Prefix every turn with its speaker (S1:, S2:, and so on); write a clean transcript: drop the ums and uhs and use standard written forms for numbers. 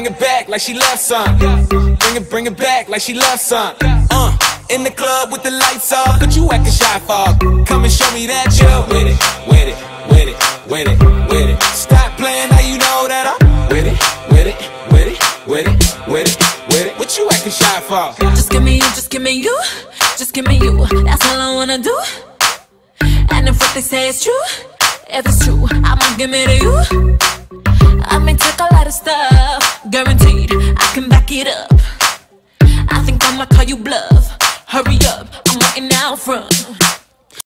S1: bring it back like she loves some. Bring it back like she loves some. In the club with the lights off, but you acting shy for. Come and show me that you're with it, with it, with it, with it, with it. Stop playing, now you know that I'm with it, with it, with it, with it, with it, with it. What you acting shy for?
S2: Just give me you, just give me you, just give me you. That's all I wanna do. And if what they say is true, if it's true, I'ma give it to you. I may take a lot of stuff, guaranteed I can back it up. I think I'ma call you bluff. Hurry up, I'm waiting out front.